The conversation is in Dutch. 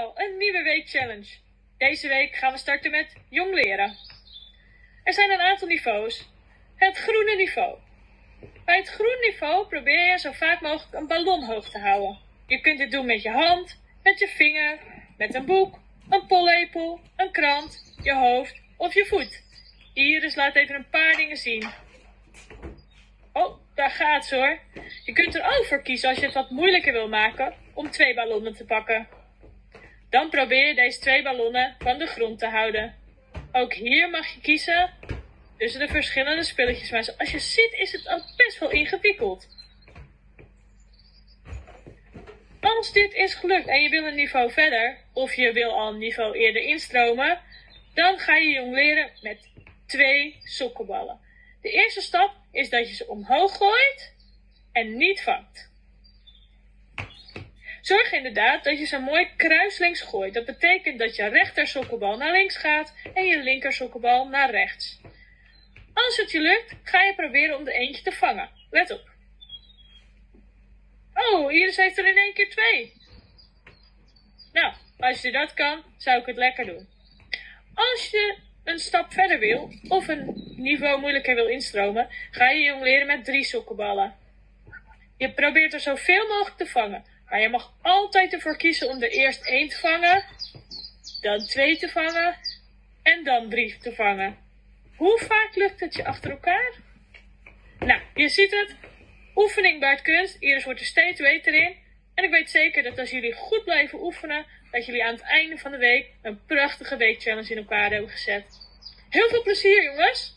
allemaal, een nieuwe weekchallenge. Deze week gaan we starten met jong leren. Er zijn een aantal niveaus. Het groene niveau. Bij het groen niveau probeer je zo vaak mogelijk een ballon hoog te houden. Je kunt dit doen met je hand, met je vinger, met een boek, een pollepel, een krant, je hoofd of je voet. Iris laat even een paar dingen zien. Oh, daar gaat ze hoor. Je kunt er ook voor kiezen als je het wat moeilijker wil maken om 2 ballonnen te pakken. Dan probeer je deze 2 ballonnen van de grond te houden. Ook hier mag je kiezen tussen de verschillende spulletjes, maar zoals je ziet is het ook best wel ingewikkeld. Als dit is gelukt en je wil een niveau verder, of je wil al een niveau eerder instromen, dan ga je jong leren met 2 sokkenballen. De eerste stap is dat je ze omhoog gooit en niet vangt. Zorg inderdaad dat je ze mooi kruislinks gooit. Dat betekent dat je rechter sokkenbal naar links gaat en je linker sokkenbal naar rechts. Als het je lukt, ga je proberen om er eentje te vangen. Let op. Oh, Iris heeft er in één keer 2. Nou, als je dat kan, zou ik het lekker doen. Als je een stap verder wil, of een niveau moeilijker wil instromen, ga je jong leren met 3 sokkenballen. Je probeert er zoveel mogelijk te vangen, maar je mag altijd ervoor kiezen om er eerst 1 te vangen, dan 2 te vangen en dan 3 te vangen. Hoe vaak lukt het je achter elkaar? Nou, je ziet het. Oefening baart kunst. Iris wordt er steeds beter in. En ik weet zeker dat als jullie goed blijven oefenen, dat jullie aan het einde van de week een prachtige weekchallenge in elkaar hebben gezet. Heel veel plezier, jongens!